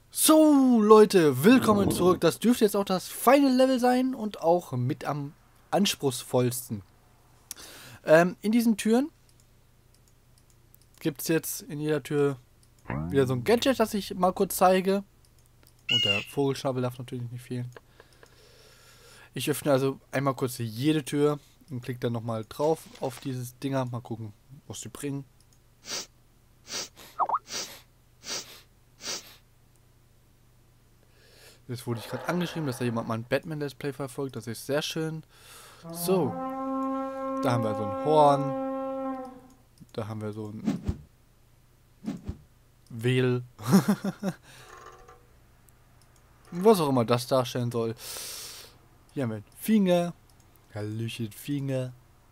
So, Leute, willkommen zurück. Das dürfte jetzt auch das Final Level sein und auch mit am anspruchsvollsten. In diesen Türen gibt es jetzt in jeder Tür wieder so ein Gadget, das ich mal kurz zeige. Und der Vogelschnabel darf natürlich nicht fehlen. Ich öffne also einmal kurz jede Tür und klicke dann nochmal drauf auf dieses Dinger. Mal gucken, was die bringen. Jetzt wurde ich gerade angeschrieben, dass da jemand mein Batman-Let's Play verfolgt. Das ist sehr schön. So, da haben wir so ein Horn. Da haben wir so ein Wähl. Was auch immer das darstellen soll. Hier haben wir einen Finger. Hallöchen Finger.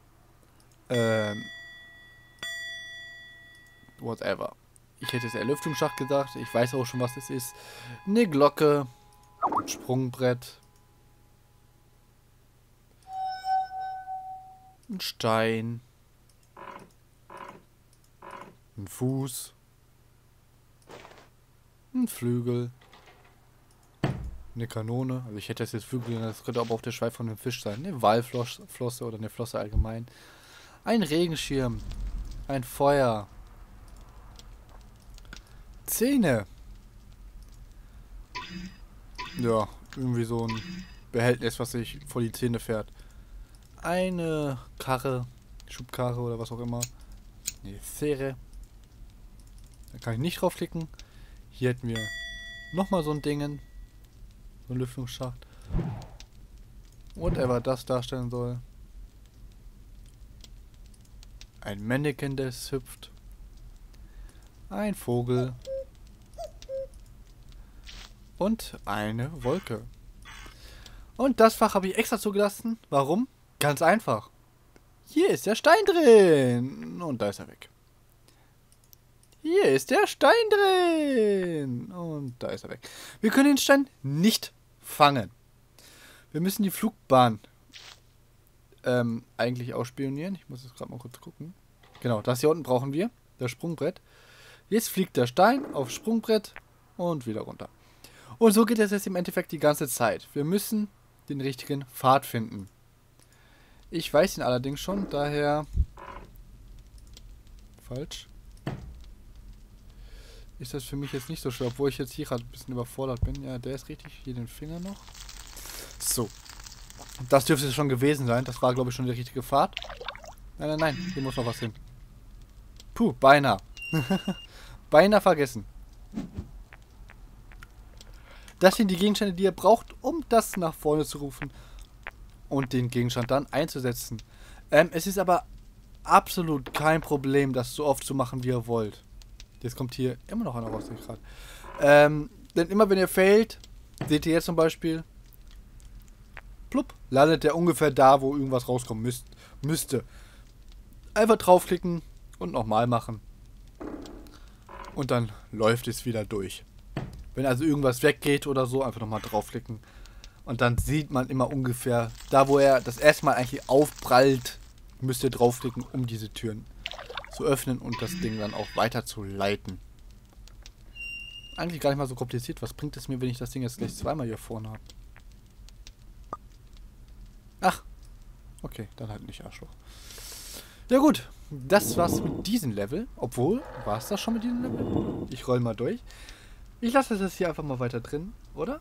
Whatever. Ich hätte jetzt Erlüftungsschacht gesagt. Ich weiß auch schon, was das ist. Eine Glocke. Ein Sprungbrett. Ein Stein. Ein Fuß. Ein Flügel. Eine Kanone. Also ich hätte das jetzt Flügel, das könnte aber auch der Schweif von einem Fisch sein. Eine Walflosse oder eine Flosse allgemein. Ein Regenschirm. Ein Feuer. Zähne. Ja, irgendwie so ein Behältnis, was sich vor die Zähne fährt. Eine Karre. Schubkarre oder was auch immer. Eine Schere. Da kann ich nicht draufklicken. Hier hätten wir nochmal so ein Dingen. So ein Lüftungsschacht. Whatever das darstellen soll. Ein Mannequin, das hüpft. Ein Vogel. Und eine Wolke. Und das Fach habe ich extra zugelassen. Warum? Ganz einfach. Hier ist der Stein drin. Und da ist er weg. Hier ist der Stein drin. Und da ist er weg. Wir können den Stein nicht fangen. Wir müssen die Flugbahn eigentlich ausspionieren. Ich muss jetzt gerade mal kurz gucken. Genau, das hier unten brauchen wir. Das Sprungbrett. Jetzt fliegt der Stein aufs Sprungbrett und wieder runter. Und so geht es jetzt im Endeffekt die ganze Zeit. Wir müssen den richtigen Pfad finden. Ich weiß ihn allerdings schon, daher... Falsch. Ist das für mich jetzt nicht so schwer, obwohl ich jetzt hier gerade ein bisschen überfordert bin. Ja, der ist richtig. Hier den Finger noch. So. Das dürfte es schon gewesen sein. Das war, glaube ich, schon der richtige Pfad. Nein, nein, nein. Hier muss noch was hin. Puh, beinahe. Beinahe vergessen. Das sind die Gegenstände, die ihr braucht, um das nach vorne zu rufen und den Gegenstand dann einzusetzen. Es ist aber absolut kein Problem, das so oft zu machen, wie ihr wollt. Jetzt kommt hier immer noch einer raus, sehe ich gerade. Denn immer wenn ihr failt, seht ihr jetzt zum Beispiel, plupp, landet der ungefähr da, wo irgendwas rauskommen müsste. Einfach draufklicken und nochmal machen. Und dann läuft es wieder durch. Wenn also irgendwas weggeht oder so, einfach nochmal draufklicken. Und dann sieht man immer ungefähr, da wo er das erste Mal eigentlich aufprallt, müsst ihr draufklicken, um diese Türen zu öffnen und das Ding dann auch weiter zu leiten. Eigentlich gar nicht mal so kompliziert. Was bringt es mir, wenn ich das Ding jetzt gleich zweimal hier vorne habe? Ach, okay, dann halt nicht Arschloch. Ja gut, das war's mit diesem Level. Obwohl, war es das schon mit diesem Level? Ich roll mal durch. Ich lasse das hier einfach mal weiter drin, oder?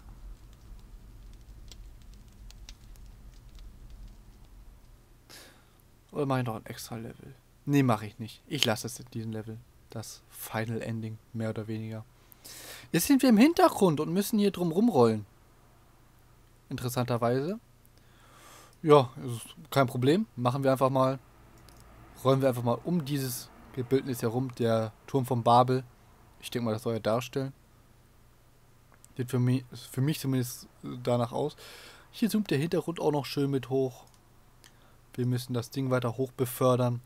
Oder mache ich noch ein extra Level? Nee, mache ich nicht. Ich lasse es in diesem Level. Das Final Ending, mehr oder weniger. Jetzt sind wir im Hintergrund und müssen hier drum rumrollen. Interessanterweise. Ja, ist kein Problem. Machen wir einfach mal. Rollen wir einfach mal um dieses Bildnis herum. Der Turm von Babel. Ich denke mal, das soll ja darstellen. Sieht für mich zumindest danach aus. Hier zoomt der Hintergrund auch noch schön mit hoch. Wir müssen das Ding weiter hoch befördern.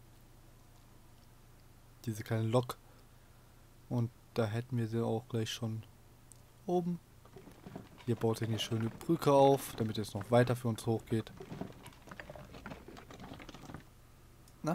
Diese kleine Lok. Und da hätten wir sie auch gleich schon oben. Hier baut sich eine schöne Brücke auf, damit es noch weiter für uns hochgeht. Na?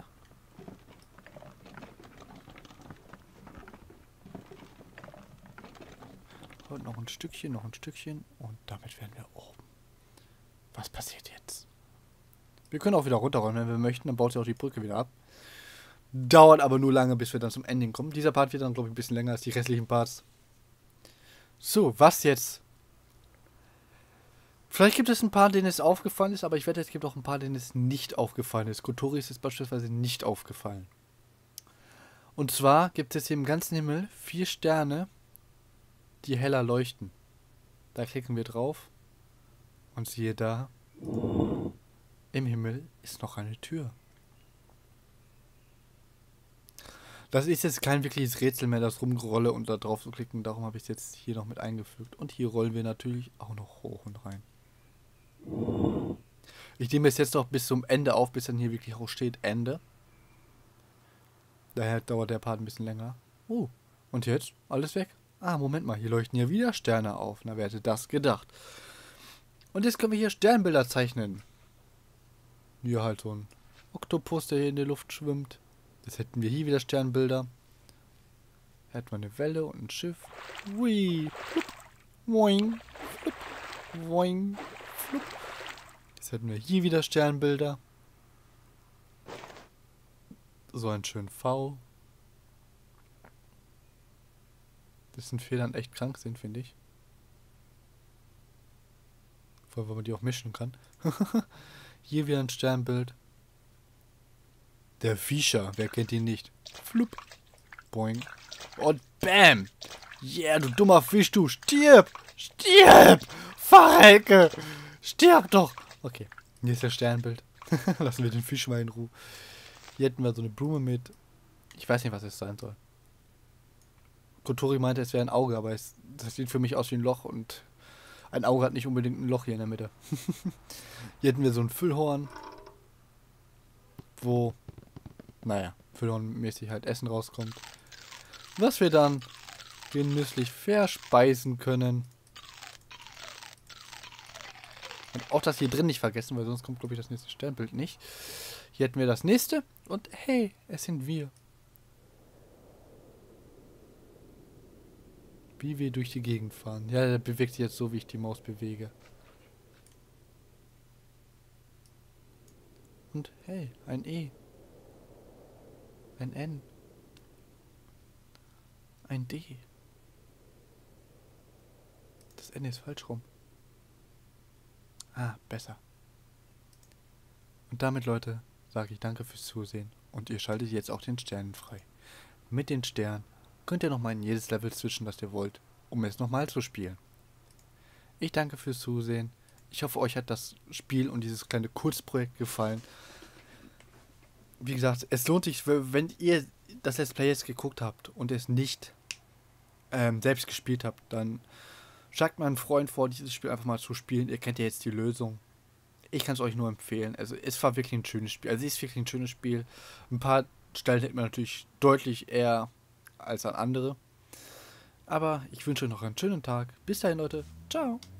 Und noch ein Stückchen, noch ein Stückchen. Und damit werden wir oben. Was passiert jetzt? Wir können auch wieder runterrollen, wenn wir möchten. Dann baut sich auch die Brücke wieder ab. Dauert aber nur lange, bis wir dann zum Ending kommen. Dieser Part wird dann, glaube ich, ein bisschen länger als die restlichen Parts. So, was jetzt? Vielleicht gibt es ein paar, denen es aufgefallen ist, aber ich wette, es gibt auch ein paar, denen es nicht aufgefallen ist. Kotori ist es beispielsweise nicht aufgefallen. Und zwar gibt es hier im ganzen Himmel 4 Sterne, die heller leuchten. Da klicken wir drauf und siehe da, im Himmel ist noch eine Tür. Das ist jetzt kein wirkliches Rätsel mehr, das Rumgerolle und da drauf zu klicken. Darum habe ich es jetzt hier noch mit eingefügt. Und hier rollen wir natürlich auch noch hoch und rein. Ich nehme es jetzt noch bis zum Ende auf, bis dann hier wirklich auch steht Ende. Daher dauert der Part ein bisschen länger. Oh, und jetzt? Alles weg? Ah, Moment mal, hier leuchten ja wieder Sterne auf. Na, wer hätte das gedacht? Und jetzt können wir hier Sternbilder zeichnen. Hier halt so ein Oktopus, der hier in der Luft schwimmt. Jetzt hätten wir hier wieder Sternbilder. Hier hätten wir eine Welle und ein Schiff. Hui, flup, woing, flup, woing, flup. Jetzt hätten wir hier wieder Sternbilder. So einen schönen V. Dessen Federn echt krank sind, finde ich. Vor allem, weil man die auch mischen kann. Hier wieder ein Sternbild. Der Fischer, wer kennt ihn nicht? Flup. Boing. Und bam! Yeah, du dummer Fisch, du! Stirb! Stirb! Verrecke! Stirb doch! Okay, hier ist das Sternbild. Lassen wir den Fisch mal in Ruhe. Hier hätten wir so eine Blume mit. Ich weiß nicht, was es sein soll. Kotori meinte, es wäre ein Auge, aber das sieht für mich aus wie ein Loch und ein Auge hat nicht unbedingt ein Loch hier in der Mitte. Hier hätten wir so ein Füllhorn, wo, naja, Füllhornmäßig halt Essen rauskommt. Was wir dann genüsslich verspeisen können. Und auch das hier drin nicht vergessen, weil sonst kommt, glaube ich, das nächste Sternbild nicht. Hier hätten wir das nächste und hey, es sind wir. Wie wir durch die Gegend fahren. Ja, der bewegt sich jetzt so, wie ich die Maus bewege. Und hey, ein E. Ein N. Ein D. Das N ist falsch rum. Ah, besser. Und damit, Leute, sage ich danke fürs Zusehen. Und ihr schaltet jetzt auch den Sternen frei. Mit den Sternen könnt ihr nochmal in jedes Level switchen, das ihr wollt, um es nochmal zu spielen. Ich danke fürs Zusehen. Ich hoffe, euch hat das Spiel und dieses kleine Kurzprojekt gefallen. Wie gesagt, es lohnt sich, wenn ihr das Let's Play jetzt geguckt habt und es nicht selbst gespielt habt, dann schlagt mal einen Freund vor, dieses Spiel einfach mal zu spielen. Ihr kennt ja jetzt die Lösung. Ich kann es euch nur empfehlen. Also es war wirklich ein schönes Spiel. Also es ist wirklich ein schönes Spiel. Ein paar Stellen hätte man natürlich deutlich eher als an andere. Aber ich wünsche euch noch einen schönen Tag. Bis dahin, Leute. Ciao.